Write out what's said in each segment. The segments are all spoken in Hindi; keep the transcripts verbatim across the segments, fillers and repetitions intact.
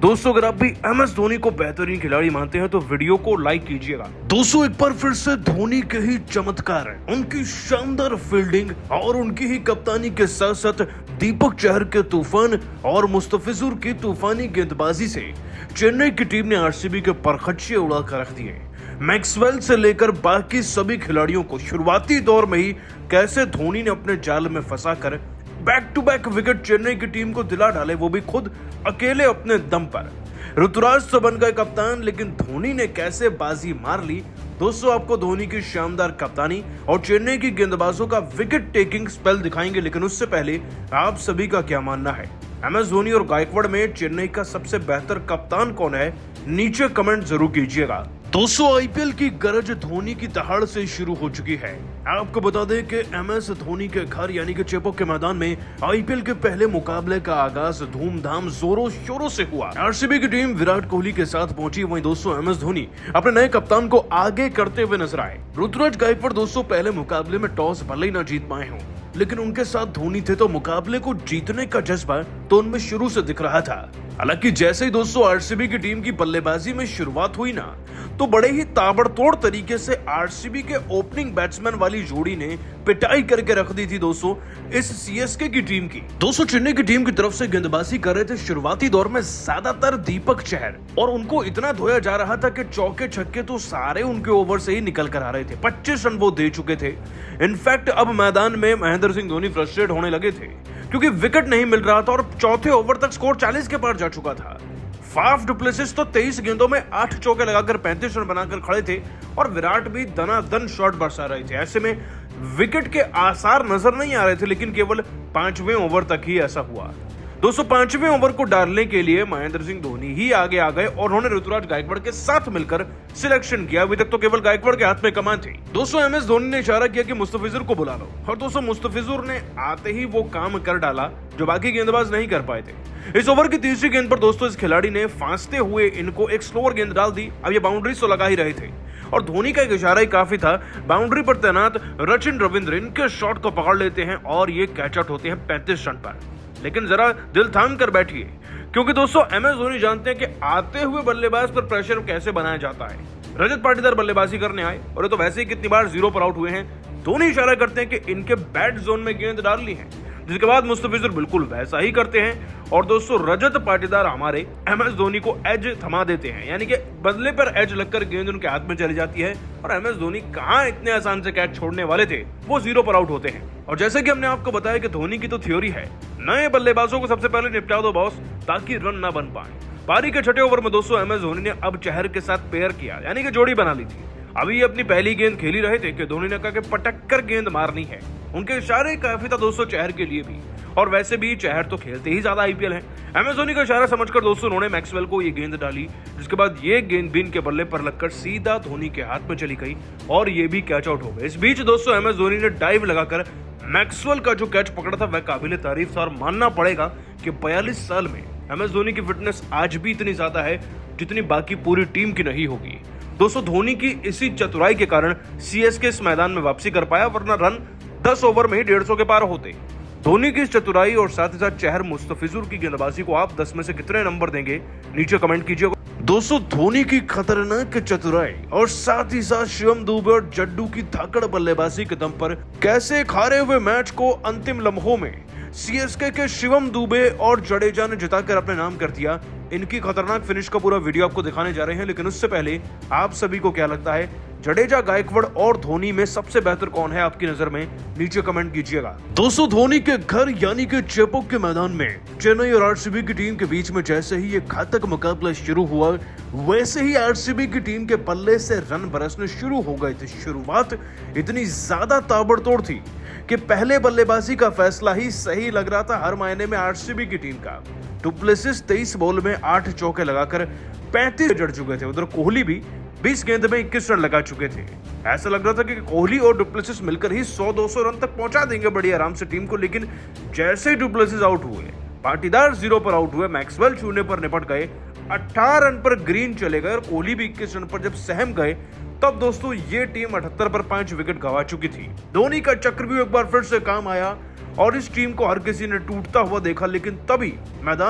दोस्तों अगर आप भी एम एस धोनी को बेहतरीन खिलाड़ी मानते हैं तो वीडियो को लाइक कीजिएगा। दोस्तों एक बार फिर से धोनी के ही चमत्कार है, उनकी शानदार फील्डिंग और उनकी ही कप्तानी के साथ साथ दीपक चहर के तूफान और मुस्तफिजुर की तूफानी गेंदबाजी से चेन्नई की टीम ने आरसीबी के परखच्चे उड़ा कर रख दिए। मैक्सवेल से लेकर बाकी सभी खिलाड़ियों को शुरुआती दौर में ही कैसे धोनी ने अपने जाल में फंसाकर back to back wicket Chennai की टीम को दिला डाले, वो भी खुद अकेले अपने दम पर। ऋतुराज तो बन गए कप्तान, लेकिन धोनी ने कैसे बाजी मार ली। दोस्तों आपको धोनी की शानदार कप्तानी और चेन्नई की गेंदबाजों का विकेट टेकिंग स्पेल दिखाएंगे, लेकिन उससे पहले आप सभी का क्या मानना है, एम एस धोनी और गायकवाड़ में चेन्नई का सबसे बेहतर कप्तान कौन है, नीचे कमेंट जरूर कीजिएगा। दोस्तों आईपीएल की गरज धोनी की दहाड़ से शुरू हो चुकी है। आपको बता दें कि एम एस धोनी के घर यानी कि चेपॉक के मैदान में आईपीएल के पहले मुकाबले का आगाज धूमधाम जोरों शोरों से हुआ। आरसीबी की टीम विराट कोहली के साथ पहुंची, वहीं दोस्तों एम एस धोनी अपने नए कप्तान को आगे करते हुए नजर आए। ऋतुराज गायकवाड़ दोस्तों पहले मुकाबले में टॉस भले ही न जीत पाए हों, लेकिन उनके साथ धोनी थे तो मुकाबले को जीतने का जज्बा तो उनमें शुरू से दिख रहा था। हालांकि जैसे ही दोस्तों आरसीबी की टीम की बल्लेबाजी में शुरुआत हुई ना, तो बड़े ही ताबड़तोड़ तरीके से आरसीबी के ओपनिंग बैट्समैन वाली जोड़ी ने पिटाई करके रख दी थी दोस्तों इस सीएसके की टीम की। दोस्तों चेन्नई की टीम की तरफ से गेंदबाजी कर रहे थे शुरुआती दौर में ज्यादातर दीपक चहर, और उनको इतना धोया जा रहा था कि चौके छक्के तो सारे उनके ओवर से ही निकल कर आ रहे थे। पच्चीस रन वो दे चुके थे। इनफैक्ट अब मैदान में महेंद्र सिंह धोनी फ्रस्ट्रेट होने लगे थे क्योंकि विकेट नहीं मिल रहा था और चौथे ओवर तक स्कोर चालीस के पार जा चुका था। फाफ डु प्लेसिस तो तेईस गेंदों में आठ चौके लगाकर पैंतीस रन बनाकर खड़े थे और विराट भी दनादन शॉट बरसा रहे थे। ऐसे में विकेट के आसार नजर नहीं आ रहे थे, लेकिन केवल पांचवें ओवर तक ही ऐसा हुआ। दोस्तों पांचवें ओवर को डालने के लिए महेंद्र सिंह धोनी ही आगे आ गए और उन्होंने ऋतुराज गायकवाड़ के साथ मिलकर सिलेक्शन किया। अभी तक तो केवल गायकवाड़ के हाथ में कमान थी। दोस्तों एम एस धोनी ने इशारा किया कि मुस्तफिजुर को बुला लो, और दोस्तों मुस्तफिजुर ने आते ही वो काम कर डाला जो बाकी गेंदबाज नहीं कर पाए थे। इस ओवर की तीसरी गेंद पर दोस्तों इस खिलाड़ी ने फांसते हुए इनको एक स्लोअर गेंद डाल दी। अब ये बाउंड्री तो लगा ही रहे थे और धोनी का एक इशारा ही काफी था। बाउंड्री पर तैनात रचिन रविंद्र इनके शॉट को पकड़ लेते हैं और ये कैच आउट होते हैं पैंतीस रन पर। लेकिन जरा दिल थाम कर बैठिए, क्योंकि दोस्तों एम एस धोनी जानते हैं कि आते हुए बल्लेबाज पर प्रेशर कैसे बनाया जाता है। रजत पाटीदार बल्लेबाजी करने आए और ये तो वैसे ही कितनी बार जीरो पर आउट हुए हैं। धोनी इशारा करते हैं कि इनके बैट जोन में गेंद डाल ली है, जिसके बाद मुस्तफिजुर बिल्कुल वैसा ही करते हैं और दोस्तों रजत पाटीदार हमारे एम एस धोनी को एज थमा देते हैं, यानी कि बदले पर एज लगकर गेंद उनके हाथ में चली जाती है और एम एस धोनी कहां इतने आसान से कैच छोड़ने वाले थे, वो जीरो पर आउट होते हैं। और जैसे कि हमने आपको बताया कि धोनी की तो थ्योरी है, नए बल्लेबाजों को सबसे पहले निपटा दो बॉस, ताकि रन न बन पाए। पारी के छठे ओवर में दोस्तों एम एस धोनी ने अब चहर के साथ पेयर किया, यानी कि जोड़ी बना ली थी। अभी ये अपनी पहली गेंद खेली रहे थे कि धोनी ने कहा कि पटक कर गेंद मारनी है। उनके इशारे काफी था दोस्तों चहर के लिए भी, और वैसे भी चहर तो खेलते ही ज्यादा आईपीएल है। एम एस धोनी का इशारा समझकर दोस्तों उन्होंने मैक्सवेल को ये गेंद डाली, जिसके बाद ये गेंद भी इनके बल्ले पर लगकर सीधा धोनी के हाथ में चली गई और ये भी कैच आउट हो गए। इस बीच दोस्तों एम एस धोनी ने डाइव लगाकर मैक्सवेल का जो कैच पकड़ा था वह काबिले तारीफ था, और मानना पड़ेगा कि बयालीस साल में एम एस धोनी की फिटनेस आज भी इतनी ज्यादा है जितनी बाकी पूरी टीम की नहीं होगी। दोस्तों धोनी की इसी चतुराई के कारण सीएसके इस मैदान में वापसी कर पाया, वरना रन दस ओवर में ही डेढ़ सौ के पार होते। धोनी की इस चतुराई और साथ ही साथ चहर मुस्तफिजुर की गेंदबाजी को आप दस में से कितने नंबर देंगे, नीचे कमेंट कीजिएगा। दोस्तों धोनी की खतरनाक चतुराई और साथ ही साथ शिवम दुबे और जड्डू की धाकड़ बल्लेबाजी के दम पर कैसे हारे हुए मैच को अंतिम लम्हों में सीएसके के शिवम दुबे और जडेजा ने जिताकर अपने नाम कर दिया। इनकी खतरनाक फिनिश का पूरा वीडियो आपको दिखाने जा रहे हैं, लेकिन उससे पहले आप सभी को क्या लगता है, जडेजा, गायकवाड़ और धोनी में सबसे बेहतर कौन है आपकी नजर में, नीचे कमेंट कीजिएगा। दोस्तों धोनी के घर यानी कि चेपॉक के मैदान में चेन्नई और आरसीबी की टीम के बीच में जैसे ही ये घातक मुकाबला शुरू हुआ, वैसे ही आरसीबी की टीम के पल्ले से रन बरसने शुरू हो गए थे। शुरुआत इतनी ज्यादा ताबड़तोड़ थी कि पहले बल्लेबाजी का फैसला ही सही लग रहा था हर मायने में आरसीबी की टीम का। डु प्लेसिस तेईस बॉल में आठ चौके लगाकर पैंतीस जड़ चुके थे। उधर कोहली भी बीस गेंद में इक्कीस रन लगा चुके थे। ऐसा लग रहा था कि कोहली और डु प्लेसिस मिलकर ही सौ दो सौ रन तक पहुंचा देंगे बड़ी आराम से टीम को, लेकिन जैसे ही डु प्लेसिस आउट हुए, पाटीदार जीरो पर आउट हुए, मैक्सवेल शून्य पर निपट गए, अठारह रन पर ग्रीन चले गए और कोहली भी इक्कीस रन पर जब सहम गए, तब दोस्तों ये टीम अठहत्तर पर पांच विकेट गंवा चुकी थी। धोनी का चक्रव्यूह एक बार फिर से काम आया और इस टीम को हर किसी ने टूटता हुआ देखा, लेकिन तभी मैदान में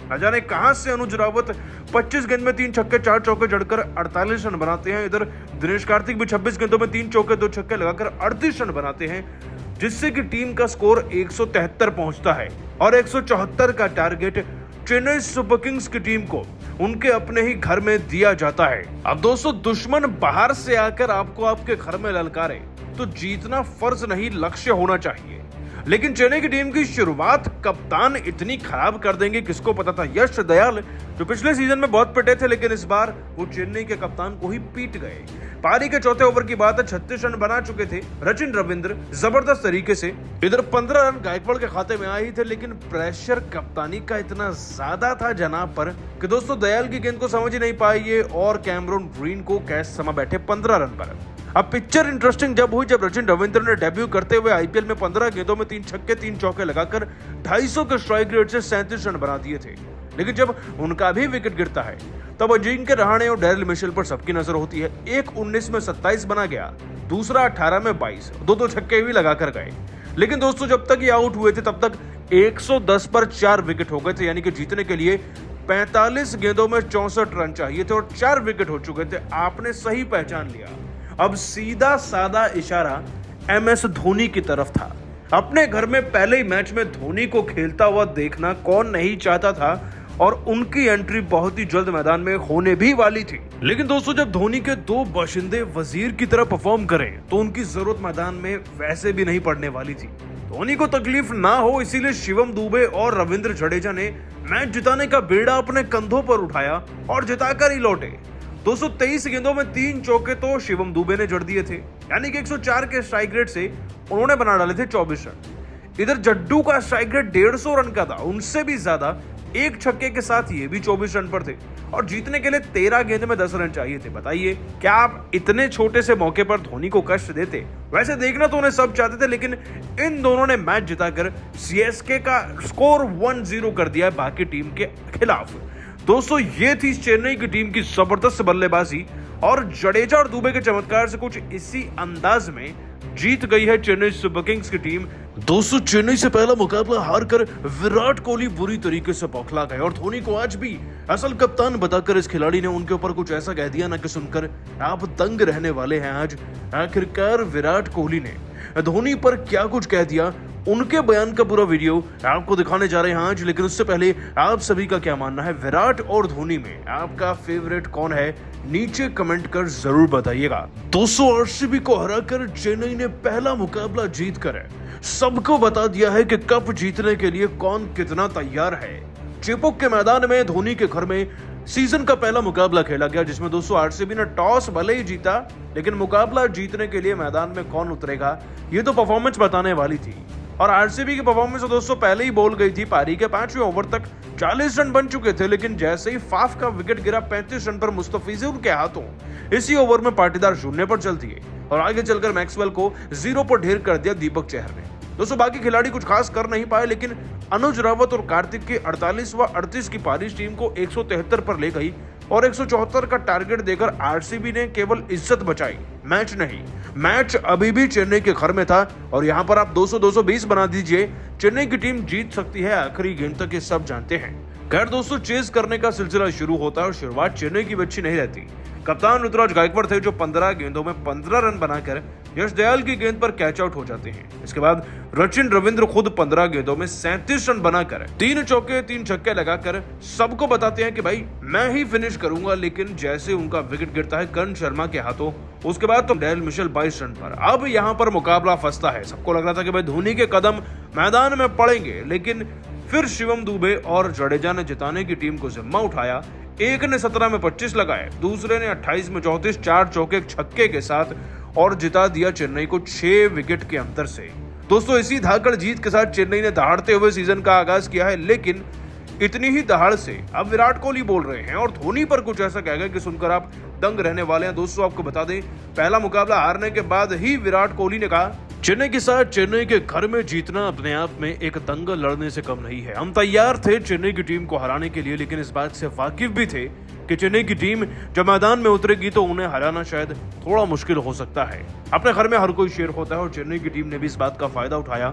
न जाने कहां से अनुज रावत पच्चीस गेंद में तीन छक्के चार चौके जड़कर अड़तालीस रन बनाते हैं। इधर दिनेश कार्तिक भी छब्बीस गेंदों में तीन चौके दो छक्के लगाकर अड़तीस रन बनाते हैं, जिससे कि टीम का स्कोर एक सौ तिहत्तर पहुंचता है और एक सौ चौहत्तर का टारगेट चेन्नई सुपर किंग्स की टीम को उनके अपने ही घर में दिया जाता है। अब दोस्तों, दुश्मन बाहर से आकर आपको आपके घर में ललकारे तो जीतना फर्ज नहीं, लक्ष्य होना चाहिए। लेकिन चेन्नई की टीम की शुरुआत कप्तान इतनी खराब कर देंगे किसको पता था। यश दयाल जो पिछले सीजन में बहुत पिटे थे, लेकिन इस बार वो चेन्नई के कप्तान को ही पीट गए। पारी के चौथे ओवर की बात है, छत्तीस रन बना चुके थे रचिन रविंद्र जबरदस्त तरीके से। इधर पंद्रह रन गायकवाड़ के खाते में आए ही थे, लेकिन प्रेशर कप्तानी का इतना ज्यादा था जनाब पर कि दोस्तों दयाल की गेंद को समझ ही नहीं पाए और कैमरून ग्रीन को कैच समा बैठे पंद्रह रन पर। अब पिक्चर इंटरेस्टिंग जब हुई जब रचिन रविंद्र ने डेब्यू करते हुए आईपीएल में पंद्रह गेंदों में तीन छक्के तीन चौके लगाकर ढाई सौ के स्ट्राइक रेट से सैंतीस रन बना दिए थे। लेकिन जब उनका भी विकेट गिरता है तब अजिंक्य रहाणे और डेरिल मिशेल पर सबकी नजर होती है। एक उन्नीस में सत्ताईस बना गया, दूसरा अठारह में बाईस, दो दो छक्के भी लगाकर गए। लेकिन दोस्तों, जब तक ये आउट हुए थे तब तक एक सौ दस पर चार विकेट हो गए थे, यानी कि जीतने के लिए पैंतालीस गेंदों में चौसठ रन चाहिए थे और चार विकेट हो चुके थे। आपने सही पहचान लिया। अब सीधा सादा इशारा एम एस धोनी की तरफ था। अपने घर में पहले ही मैच में धोनी को खेलता हुआ देखना कौन नहीं चाहता था, और उनकी एंट्री बहुत ही जल्द मैदान में होने भी वाली थी। लेकिन दोस्तों, जब धोनी के दो बाशिंदे वजीर की तरह परफॉर्म करें तो उनकी जरूरत मैदान में वैसे भी नहीं पड़ने वाली थी। धोनी को तकलीफ ना हो इसीलिए शिवम दुबे और रविंद्र जडेजा ने मैच जिताने का बेड़ा अपने कंधों पर उठाया और जिताकर ही लौटे। दो सौ तेईस गेंदों में तीन चौके तो शिवम दुबे ने जड़ दिए थे, यानी कि एक सौ चार के स्ट्राइक रेट से उन्होंने बना डाले थे चौबीस रन। इधर जड्डू का स्ट्राइक रेट डेढ़ सौ रन का था, उनसे भी ज्यादा। एक छक्के के साथ ये भी चौबीस रन पर थे और जीतने के लिए तेरह गेंद में दस रन चाहिए थे। बताइए, क्या आप इतने छोटे से मौके पर धोनी को कष्ट देते? वैसे देखना तो उन्हें सब चाहते थे, लेकिन इन दोनों ने मैच जिताकर सीएसके का स्कोर वन जीरो कर दिया बाकी टीम के खिलाफ। दोस्तों, ये थी चेन्नई की टीम की जबरदस्त बल्लेबाजी और जडेजा और दुबे के चमत्कार से कुछ इसी अंदाज में जीत गई है चेन्नई सुपर किंग्स की टीम। दोस्तों, चेन्नई से पहला मुकाबला हारकर विराट कोहली बुरी तरीके से बौखला गए और धोनी को आज भी असल कप्तान बताकर इस खिलाड़ी ने उनके ऊपर कुछ ऐसा कह दिया ना कि सुनकर आप दंग रहने वाले हैं। आज आखिरकार विराट कोहली ने धोनी पर क्या कुछ कह दिया, उनके बयान का पूरा वीडियो आपको दिखाने जा रहे हैं आज। लेकिन उससे पहले आप सभी का क्या मानना है, विराट और धोनी में आपका फेवरेट कौन है, नीचे कमेंट कर जरूर बताइएगा। दोस्तों, आरसीबी को हराकर चेन्नई ने पहला मुकाबला जीतकर सबको बता दिया है कि कप जीतने के लिए कौन कितना तैयार है। चेपॉक के मैदान में धोनी के घर में सीजन का पहला मुकाबला खेला गया, जिसमें दोस्तों आरसीबी ने टॉस भले ही जीता, लेकिन मुकाबला जीतने के लिए मैदान में कौन उतरेगा ये तो परफॉर्मेंस बताने वाली थी। और आरसीबी की परफॉर्मेंस दोस्तों पहले ही बोल गई थी। पारी के पांचवें ओवर तक चालीस रन बन चुके थे, लेकिन जैसे ही फाफ का विकेट गिरा पैंतीस रन पर मुस्तफिजुर के हाथों, इसी ओवर में पाटीदार शून्य पर चल दिए और आगे चलकर मैक्सवेल को जीरो पर ढेर कर दिया दीपक चहर ने। दोस्तों, बाकी खिलाड़ी कुछ खास कर नहीं पाए, लेकिन अनुज रावत और कार्तिक की अड़तालीस व अड़तीस की पारी टीम को एक सौ तिहत्तर पर ले गई और एक सौ चौहत्तर का टारगेट देकर आरसीबी ने केवल इज्जत बचाई, मैच नहीं। मैच अभी भी चेन्नई के घर में था और यहां पर आप दो सौ दो सौ बीस बना दीजिए, चेन्नई की टीम जीत सकती है आखिरी गेंद तक, ये सब जानते हैं। खैर दोस्तों, चेस करने का सिलसिला शुरू होता है और शुरुआत चेन्नई की अच्छी नहीं रहती। कप्तान ऋतुराज गायकवाड़ थे जो पंद्रह गेंदों में पंद्रह रन बनाकर यश दयाल की गेंद पर कैच आउट हो जाते हैं। इसके बाद रचिन रविंद्र खुद पंद्रह गेंदों में सैंतीस रन बनाकर तीन चौके तीन छक्के लगाकर सबको बताते हैं कि भाई मैं ही फिनिश करूंगा, लेकिन जैसे उनका विकेट गिरता है कर्ण शर्मा के हाथों, उसके बाद तो डेरिल मिशेल बाईस रन पर। अब यहाँ पर मुकाबला फंसता है। सबको लग रहा था कि भाई धोनी के कदम मैदान में पड़ेंगे, लेकिन फिर शिवम दुबे और जडेजा ने जिताने की टीम को जिम्मा उठाया। एक ने सत्रह में पच्चीस लगाए, दूसरे ने अट्ठाईस में चौंतीस, चार चौके छक्के के साथ और जिता दिया चेन्नई को छह विकेट के अंतर से। दोस्तों, इसी धाकड़ जीत के साथ चेन्नई ने दहाड़ते हुए सीजन का आगाज किया है, लेकिन इतनी ही दहाड़ से अब विराट कोहली बोल रहे हैं और धोनी पर कुछ ऐसा कह गए कि सुनकर आप दंग रहने वाले हैं। दोस्तों, आपको बता दें, पहला मुकाबला हारने के बाद ही विराट कोहली ने कहा, चेन्नई के साथ चेन्नई के घर में जीतना अपने आप में एक दंगल लड़ने से कम नहीं है। हम तैयार थे चेन्नई की टीम को हराने के लिए, लेकिन इस बात से वाकिफ भी थे कि चेन्नई की टीम जब मैदान में उतरेगी तो उन्हें हराना शायद थोड़ा मुश्किल हो सकता है। अपने घर में हर कोई शेर होता है और चेन्नई की टीम ने भी इस बात का फायदा उठाया।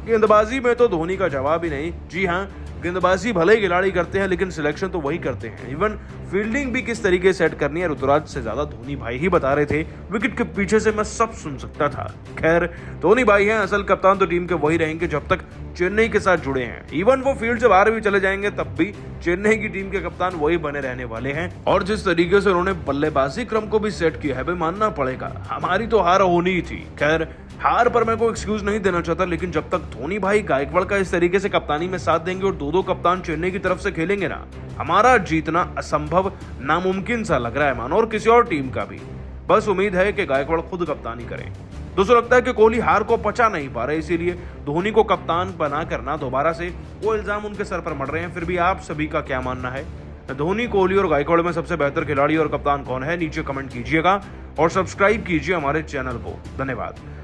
गेंदबाजी में तो धोनी का जवाब ही नहीं। जी हाँ, गेंदबाजी भले ही खिलाड़ी करते हैं लेकिन सिलेक्शन तो वही करते हैं। इवन फील्डिंग भी किस तरीके से सेट करनी है ऋतुराज से ज्यादा धोनी भाई ही बता रहे थे। विकेट के पीछे से मैं सब सुन सकता था। खैर, धोनी भाई हैं असल कप्तान तो टीम के वही रहेंगे जब तक चेन्नई के साथ जुड़े हैं। इवन वो फील्ड से बाहर भी चले जाएंगे तब भी चेन्नई की टीम के कप्तान वही बने रहने वाले हैं। और जिस तरीके से उन्होंने बल्लेबाजी क्रम को भी सेट किया है भाई, मानना पड़ेगा हमारी तो हार होनी ही थी। खैर, हार पर मैं कोई एक्सक्यूज नहीं देना चाहता, लेकिन जब तक धोनी भाई गायकवाड़ का इस तरीके से कप्तानी में साथ देंगे और दो दो कप्तान चेन्नई की तरफ से खेलेंगे ना, हमारा जीतना असंभव नामुमकिन सा लग रहा है मानो, और किसी और टीम का भी। बस उम्मीद है कि गायकवाड़ खुद कप्तानी करें। दोस्तों, लगता है कि कोहली हार को पचा नहीं पा रहे, इसीलिए धोनी को कप्तान बना करना दोबारा से वो इल्जाम उनके सर पर मर रहे हैं। फिर भी आप सभी का क्या मानना है? धोनी, कोहली और गायकवाड़ में सबसे बेहतर खिलाड़ी और कप्तान कौन है? नीचे कमेंट कीजिएगा और सब्सक्राइब कीजिए हमारे चैनल को। धन्यवाद।